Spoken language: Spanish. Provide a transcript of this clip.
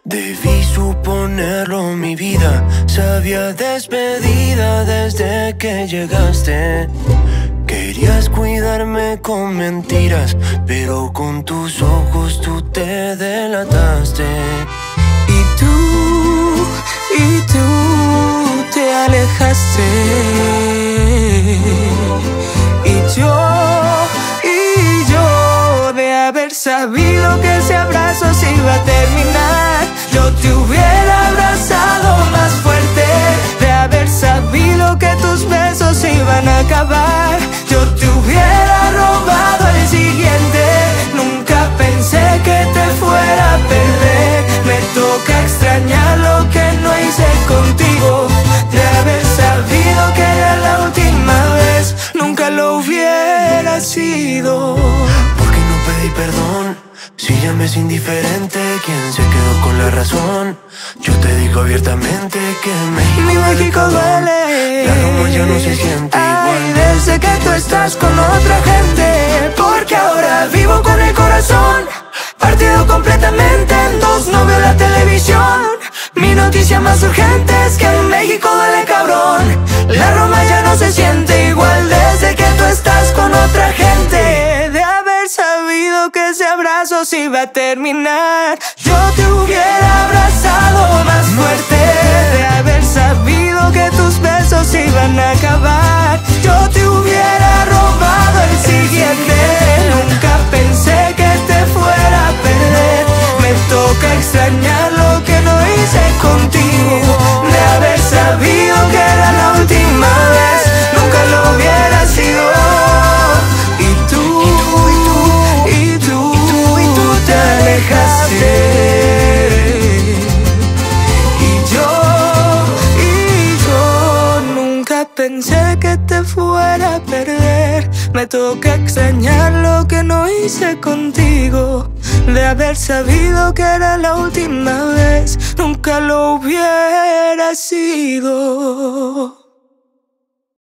Debí suponerlo, mi vida se había despedida desde que llegaste. Querías cuidarme con mentiras, pero con tus ojos tú te delataste. Y tú te alejaste. Y yo de haber sabido que ese abrazo se iba a terminar, yo te hubiera abrazado más fuerte. De haber sabido que tus besos se iban a acabar, yo te hubiera robado el siguiente. Nunca pensé que te fuera a perder. Me toca extrañar lo que no hice contigo. De haber sabido que era la última vez, nunca lo hubiera sido. ¿Por qué no pedí perdón? Si ya me es indiferente quién se quedó con la razón. Yo te digo abiertamente que Mi México duele. La Roma ya no se siente igual desde que tú estás con otra gente. Porque ahora vivo con el corazón partido completamente en dos. No veo la televisión. Mi noticia más urgente es que en México duele, cabrón. La Roma ya no se siente igual desde que tú estás con otra gente. De haber sabido que ese abrazo se iba a terminar, yo te hubiera abrazado más fuerte. De haber sabido que tus besos se iban a acabar, yo te hubiera robado el siguiente. Nunca pensé que te fuera a perder. Me toca extrañar lo que no hice contigo. De haber sabido que era la última vez, nunca lo hubiera sido. Y tú te alejaste. Y yo nunca pensé que te fuera a perder. Me toca extrañar lo que no hice contigo. De haber sabido que era la última vez, nunca lo hubiera sido.